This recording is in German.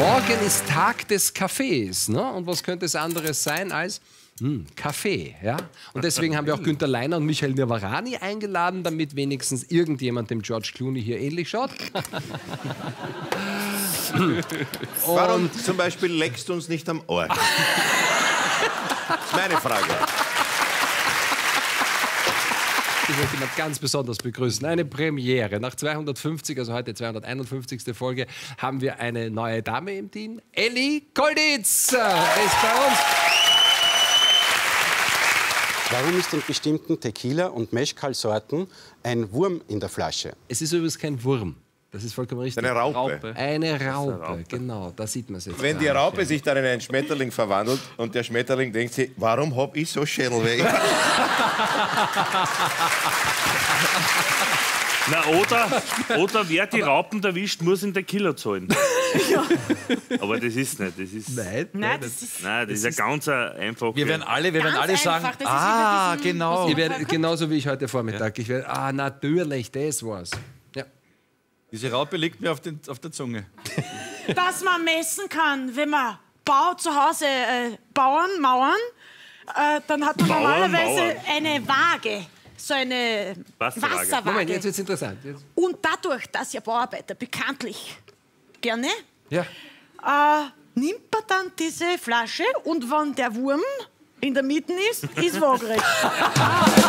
Morgen ist Tag des Kaffees. Ne? Und was könnte es anderes sein als Kaffee? Ja? Und deswegen haben wir auch Günther Leiner und Michael Nirvarani eingeladen, damit wenigstens irgendjemand dem George Clooney hier ähnlich schaut. Warum zum Beispiel leckst du uns nicht am Ohr? Das ist meine Frage. Ich möchte jemand ganz besonders begrüßen. Eine Premiere. Nach 250, also heute 251. Folge, haben wir eine neue Dame im Team. Elli Kolditz ist bei uns. Warum ist in bestimmten Tequila- und Mezcal-Sorten ein Wurm in der Flasche? Es ist übrigens kein Wurm. Das ist vollkommen richtig. Eine Raupe. Eine Raupe, genau. Da sieht man es jetzt. Wenn die Raupe sich dann in einen Schmetterling verwandelt und der Schmetterling denkt sich, warum hab ich so Schädelweh? Na, oder wer die Raupen erwischt, muss in der Killer zahlen. Ja. Aber das ist nicht. Das ist, Nein, das ist ja ganz einfach. Wir werden alle sagen, einfach, das ist genau. Ich werde, genauso wie ich heute Vormittag. Ich werde, natürlich, das war's. Ja. Diese Raupe liegt mir auf der Zunge. dass man messen kann, wenn man baut zu Hause Mauern, dann hat man normalerweise eine Waage. So eine Wasserwaage. Moment, jetzt wird's interessant. Jetzt. Und dadurch, dass ja Bauarbeiter bekanntlich gerne, Ja. nimmt man dann diese Flasche und wenn der Wurm in der Mitte ist waagerecht.